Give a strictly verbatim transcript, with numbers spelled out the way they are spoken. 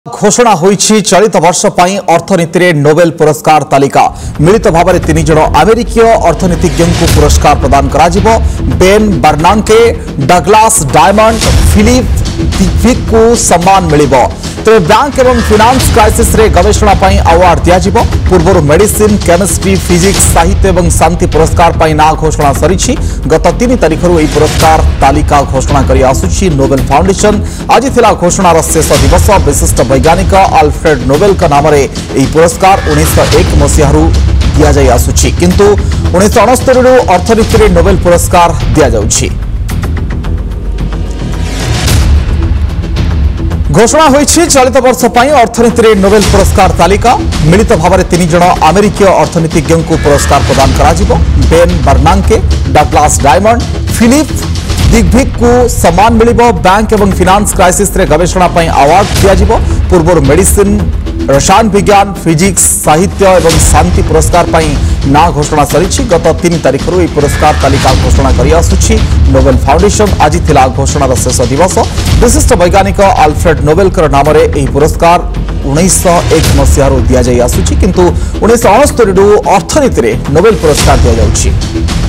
घोषणा होईछि चलित वर्ष पई अर्थनीति रे नोबेल पुरस्कार तालिका मिलित भाव में तीन जन अमेरिकीय अर्थनीतिज्ञ को पुरस्कार प्रदान करा जिवो। Ben Bernanke, Douglas Diamond, Philip Dybvig को सम्मान मिलिबो। तेरे बैंक एवं फाइनेंस क्राइसिस रे गवेषणा पई अवार्ड दिया जिवो। पूर्व मेडिसिन, केमिस्ट्री, फिजिक्स, साहित्य एवं शांति पुरस्कार पई ना घोषणा सरिछि। गत तीन तारिख रु एई पुरस्कार तालिका घोषणा करी आसुछि नोबेल फाउंडेशन। आज थिला घोषणार शेष दिवस। विशिष्ट वैज्ञानिक अल्फ्रेड नोबेल का नाम रे एई पुरस्कार उन्नीस सौ एक मसीहा रु दिया जाय आसुछि, किंतु उन्नीस सौ उनहत्तर रु अर्थनीति रे नोबेल पुरस्कार दिया जाउछि। घोषणा होईछि चलित वर्ष पई अर्थनीति रे नोबेल पुरस्कार तालिका मिलित भाव में तीन जन अमेरिकीय अर्थनीतिज्ञ को पुरस्कार प्रदान करा जिवो। Ben Bernanke, Douglas Diamond, Philip Dybvig को सम्मान मिलिबो। बैंक एवं फाइनेंस क्राइसिस रे गवेषणा पई अवार्ड दिया जिवो। पूर्व मेडिसिन, रसायन विज्ञान, फिजिक्स, साहित्य एवं शांति पुरस्कार पई ना घोषणा सरिछि। गत तीन तारिख रु पुरस्कार तालिका घोषणा करी आसुछि नोबेल फाउंडेशन। आज थिला घोषणार शेष दिवस। विशिष्ट वैज्ञानिक अल्फ्रेड नोबेल नाम रे एही पुरस्कार उन्नीस सौ एक मसीहा रु दिया जाय आसुछि, किंतु उन्नीस सौ उनहत्तर रु अर्थनीति रे नोबेल पुरस्कार दिया जाउछि।